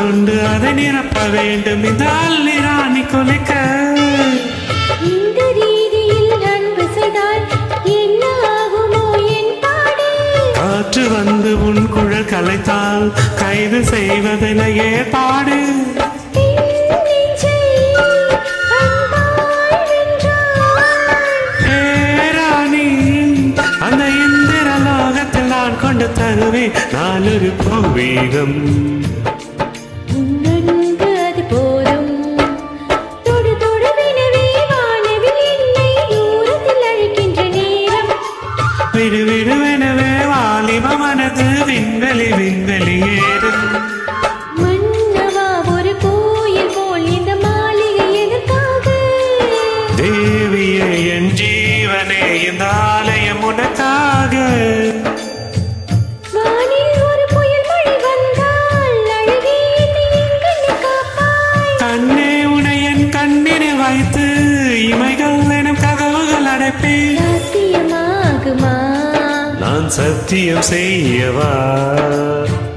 கொண்டு அதை நிரப்ப வேண்டும் இந்த அள்ளி ராணி குலைக்க இந்த ரீதியில் அன்பு செய்தால் என்ன ஆகுமோ என் பாடு காற்று வந்து உன் குழல் கலைத்தால் கைது செய்வதிலேயே பாடு அந்த இந்திர லோகத்தில் நான் கொண்டு தருவேன் நாலொரு பூவீகம் அது போதும் தொடு தொடுவெனவே வானவில் என்னை தூரத்தில் அழைக்கின்ற நேரம் விடு விடுவெனவே வாலிப மனது விண்வெளி விண்வெளி ஏறும் மன்னவா ஒரு கோயில் போல் இந்த மாளிகை எதற்காக தேவியே என் ஜீவனே இந்த ஆலயம் உனக்காக வானில் ஒரு புயல் மழை வந்தால் அழகே என்னை எங்கன்னு காப்பாய் கண்ணே உனை என் கண்ணினை வைத்து இமைகள் எனும் கதவுகள் அடைப்பேன் சாத்தியமாகுமா நான் சத்தியம் செய்யவா